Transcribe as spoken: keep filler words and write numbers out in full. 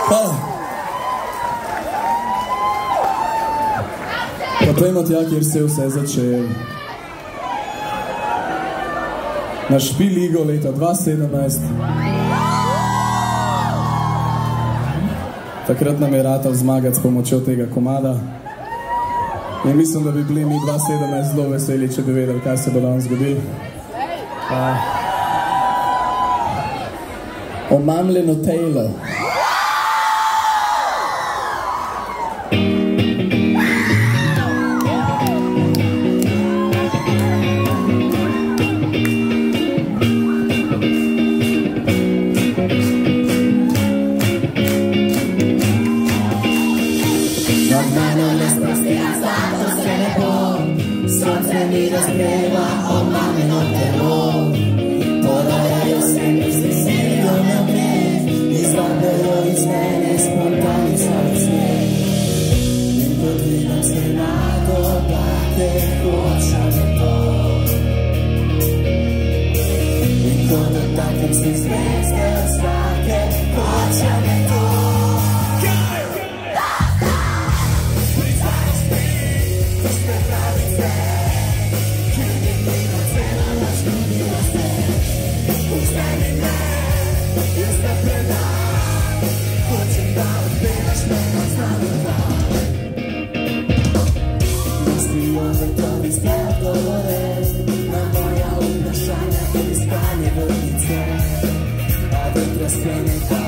Hvala. Pa pojdimo tja, kjer se je vse začelo. Na Špiligo leta dva sedemnajst. Takrat nam je ratal zmagati s pomočjo tega komada. In mislim, da bi bili mi dva sedemnajst zelo veseli, če bi vedeli, kaj se bo danes zgodilo. Omamljeno telo. Sonce mi razgreva omamljeno telo, podajajo se mi z veseljo naprej, izvabljajo iz mene spontani srce. In kot vidim se na oblake, hočem je to. In ko dotaknem se zvezde od zrake, hočem je to. Sklene